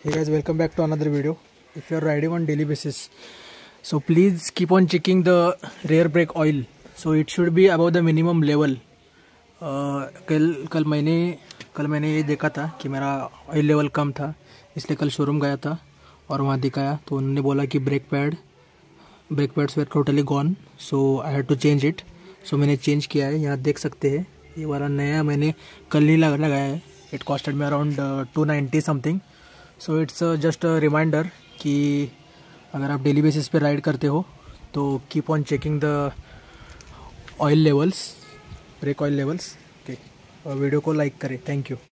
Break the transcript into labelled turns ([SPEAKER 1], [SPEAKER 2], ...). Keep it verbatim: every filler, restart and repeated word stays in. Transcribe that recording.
[SPEAKER 1] Hey guys, welcome back to another video. If you are riding on daily basis, so please keep on checking the rear brake oil. So it should be above the minimum level. uh, कल कल मैंने कल मैंने ये देखा था कि मेरा ऑयल लेवल कम था, इसलिए कल शोरूम गया था और वहाँ दिखाया तो उन्होंने बोला कि brake pad brake pads were totally gone, so I had to change it. So मैंने चेंज किया है. यहाँ देख सकते हैं ये वाला नया मैंने कल ही लगा लगाया है. It costed me around two ninety something. So it's just a reminder कि अगर आप डेली बेसिस पे राइड करते हो तो keep on checking the oil levels, brake oil levels. Okay, video को लाइक करें. Thank you.